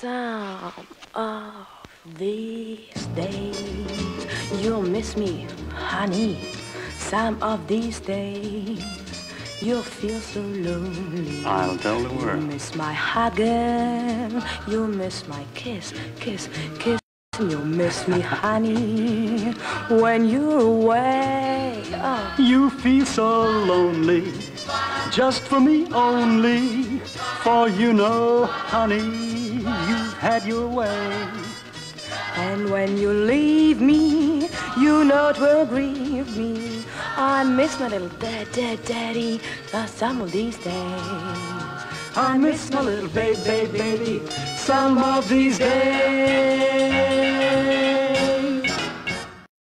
Some of these days you'll miss me, honey. Some of these days you'll feel so lonely. I'll tell the world. You'll miss my hugging, you'll miss my kiss, kiss, kiss. You'll miss me, honey, when you're away. Oh. You feel so lonely, just for me only. For you know, honey, you've had your way. And when you leave me, you know it will grieve me. I miss my little daddy, some of these days. I miss my little baby, some of these days.